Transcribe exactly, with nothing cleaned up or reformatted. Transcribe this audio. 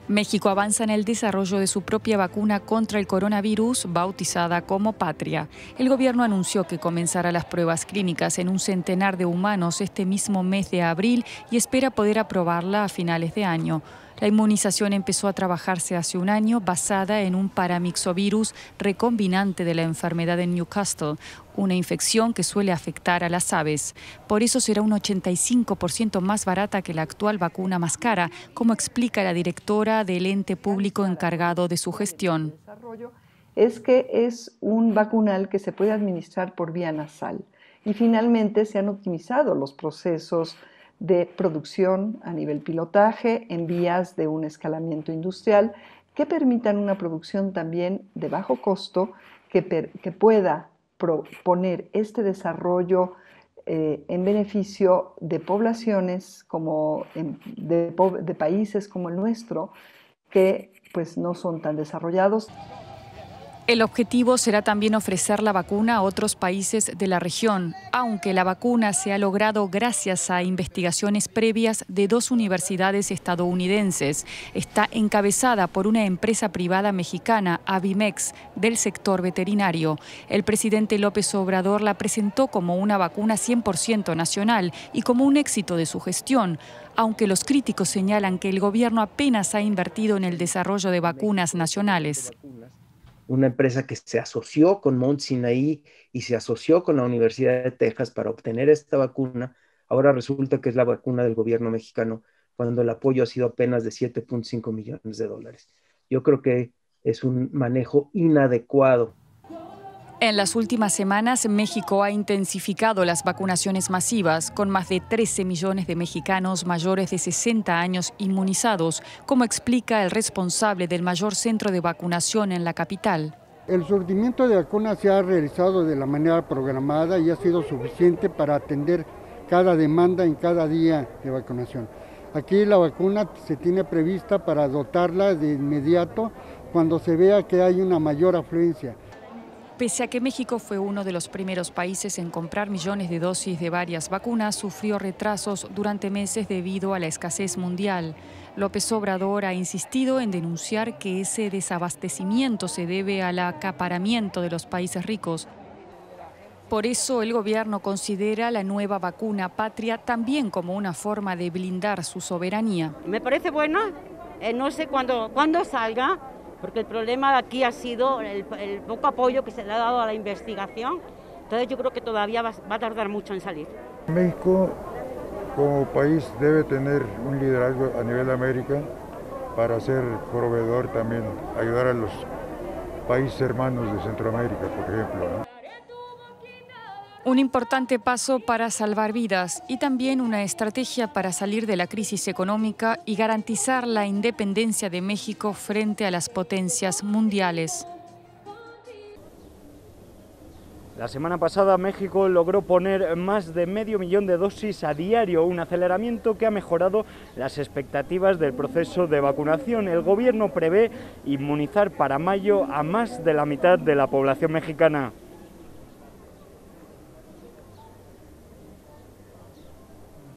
México avanza en el desarrollo de su propia vacuna contra el coronavirus, bautizada como Patria. El gobierno anunció que comenzará las pruebas clínicas en un centenar de humanos este mismo mes de abril y espera poder aprobarla a finales de año. La inmunización empezó a trabajarse hace un año basada en un paramyxovirus recombinante de la enfermedad en Newcastle, una infección que suele afectar a las aves. Por eso será un ochenta y cinco por ciento más barata que la actual vacuna más cara, como explica la directora del ente público encargado de su gestión. Es que es un vacunal que se puede administrar por vía nasal y finalmente se han optimizado los procesos de producción a nivel pilotaje en vías de un escalamiento industrial que permitan una producción también de bajo costo que, per, que pueda proponer este desarrollo eh, en beneficio de poblaciones como en, de, de países como el nuestro que pues no son tan desarrollados. El objetivo será también ofrecer la vacuna a otros países de la región, aunque la vacuna se ha logrado gracias a investigaciones previas de dos universidades estadounidenses. Está encabezada por una empresa privada mexicana, Avimex, del sector veterinario. El presidente López Obrador la presentó como una vacuna cien por ciento nacional y como un éxito de su gestión, aunque los críticos señalan que el gobierno apenas ha invertido en el desarrollo de vacunas nacionales. Una empresa que se asoció con Mount Sinai y se asoció con la Universidad de Texas para obtener esta vacuna, ahora resulta que es la vacuna del gobierno mexicano, cuando el apoyo ha sido apenas de siete punto cinco millones de dólares. Yo creo que es un manejo inadecuado. En las últimas semanas, México ha intensificado las vacunaciones masivas, con más de trece millones de mexicanos mayores de sesenta años inmunizados, como explica el responsable del mayor centro de vacunación en la capital. El surtimiento de vacunas se ha realizado de la manera programada y ha sido suficiente para atender cada demanda en cada día de vacunación. Aquí la vacuna se tiene prevista para dotarla de inmediato cuando se vea que hay una mayor afluencia. Pese a que México fue uno de los primeros países en comprar millones de dosis de varias vacunas, sufrió retrasos durante meses debido a la escasez mundial. López Obrador ha insistido en denunciar que ese desabastecimiento se debe al acaparamiento de los países ricos. Por eso el gobierno considera la nueva vacuna Patria también como una forma de blindar su soberanía. Me parece buena, eh, no sé cuándo, cuándo salga, porque el problema de aquí ha sido el, el poco apoyo que se le ha dado a la investigación, entonces yo creo que todavía va, va a tardar mucho en salir. México como país debe tener un liderazgo a nivel de América para ser proveedor también, ayudar a los países hermanos de Centroamérica, por ejemplo, ¿no? Un importante paso para salvar vidas y también una estrategia para salir de la crisis económica y garantizar la independencia de México frente a las potencias mundiales. La semana pasada México logró poner más de medio millón de dosis a diario, un aceleramiento que ha mejorado las expectativas del proceso de vacunación. El gobierno prevé inmunizar para mayo a más de la mitad de la población mexicana.